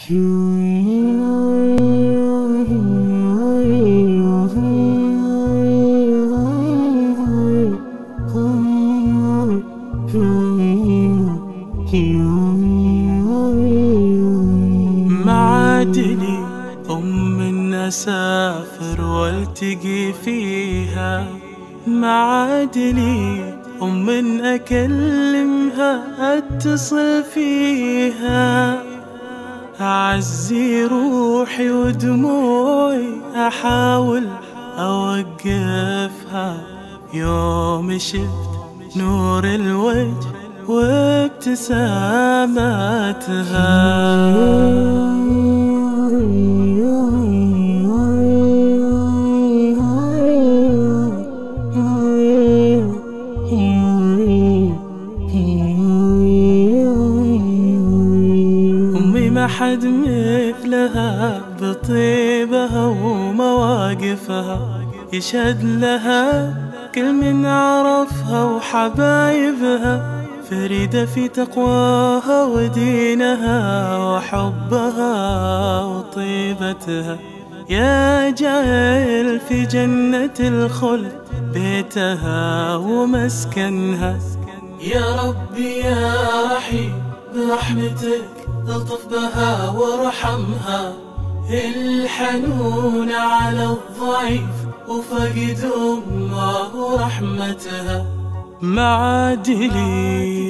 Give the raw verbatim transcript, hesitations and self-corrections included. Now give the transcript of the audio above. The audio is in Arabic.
معادلي أم من أسافر والتقي فيها، معادلي أم من أكلمها أتصل فيها، أعزي روحي ودموعي أحاول أوقفها، يوم شفت نور الوجه وابتساماتها. أمي ما حد مثلها بطيبها ومواقفها، يشهد لها كل من عرفها وحبايبها، فريدة في تقواها ودينها وحبها وطيبتها، يا جاهل في جنة الخلد بيتها ومسكنها. يا ربي يا رحيم برحمتك الطف بها وارحمها، الحنون على الضعيف وفقد أمه ورحمتها. معادلي